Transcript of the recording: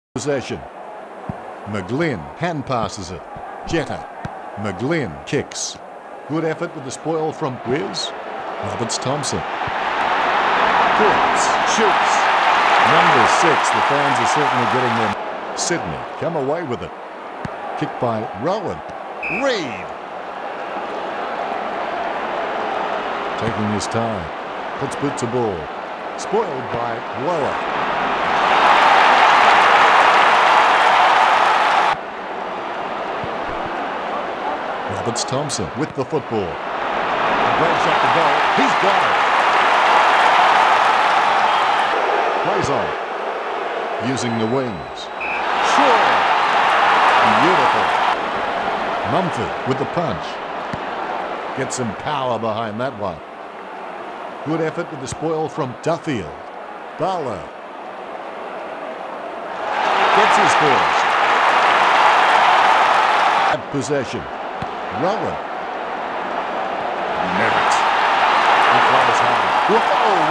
Possession. McGlynn hand passes it. Jetta. McGlynn kicks. Good effort with the spoil from Wiz. Roberts-Thompson. Cripps shoots. Number 6. The fans are certainly getting them. Sydney come away with it. Kick by Rowan. Reid. Taking his time. Puts boot to ball. Spoiled by Lower. Roberts-Thompson with the football. A great shot to goal. He's got it. Plays on. Using the wings. Sure. Beautiful. Mumford with the punch. Gets some power behind that one. Good effort with the spoil from Duffield. Barlow. Gets his first. Possession. Rowan. Merritt. He flies high.